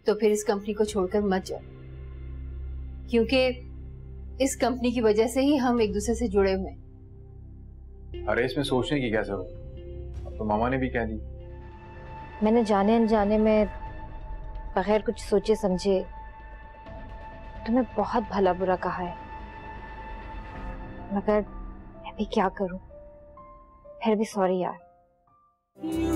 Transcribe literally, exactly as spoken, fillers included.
तो फिर इस कंपनी को छोड़कर मत जाओ, क्योंकि इस कंपनी की वजह से ही हम एक दूसरे से जुड़े हुए हैं। अरे इसमें सोचने की क्या जरूरत, अब तो मामा ने भी कह दी। मैंने जाने अनजाने में बगैर कुछ सोचे समझे तुम्हें बहुत भला बुरा कहा है, मगर मैं भी क्या करूं, फिर भी सॉरी यार।